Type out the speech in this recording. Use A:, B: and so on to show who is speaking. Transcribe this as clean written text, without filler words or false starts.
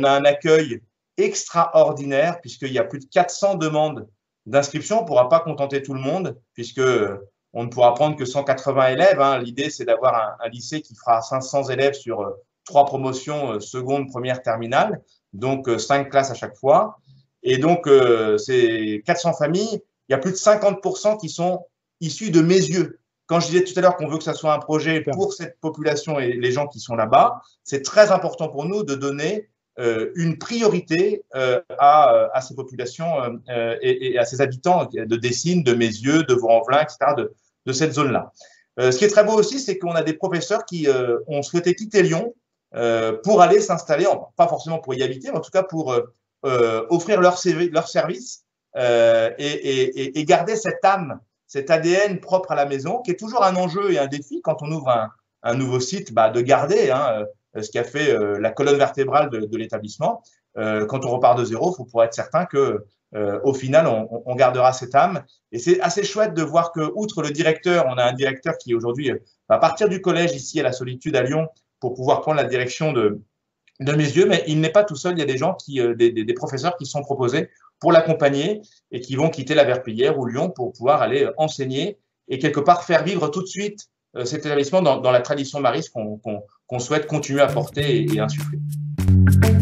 A: on a un accueil extraordinaire puisqu'il y a plus de 400 demandes d'inscription. On ne pourra pas contenter tout le monde puisque on ne pourra prendre que 180 élèves. Hein. L'idée, c'est d'avoir un lycée qui fera 500 élèves sur 3 promotions, seconde, première, terminale, donc 5 classes à chaque fois. Et donc, ces 400 familles, il y a plus de 50% qui sont issus de mes yeux. Quand je disais tout à l'heure qu'on veut que ça soit un projet pour cette population et les gens qui sont là-bas, c'est très important pour nous de donner une priorité à ces populations et à ces habitants de Dessines, de Mézieux, de Vaux-en-Velin, etc., de cette zone-là. Ce qui est très beau aussi, c'est qu'on a des professeurs qui ont souhaité quitter Lyon pour aller s'installer, pas forcément pour y habiter, mais en tout cas pour offrir leur service et garder cette âme, cet ADN propre à la maison, qui est toujours un enjeu et un défi quand on ouvre un nouveau site, de garder ce qui a fait la colonne vertébrale de l'établissement. Quand on repart de zéro, il faut pouvoir être certain que au final, on gardera cette âme. Et c'est assez chouette de voir que, outre le directeur, on a un directeur qui aujourd'hui va partir du collège ici à la Solitude à Lyon pour pouvoir prendre la direction de Mézieux, mais il n'est pas tout seul. Il y a des gens des professeurs qui sont proposés pour l'accompagner et qui vont quitter la Verpillière ou Lyon pour pouvoir aller enseigner et quelque part faire vivre tout de suite cet établissement dans la tradition mariste qu'on souhaite continuer à porter et insuffler.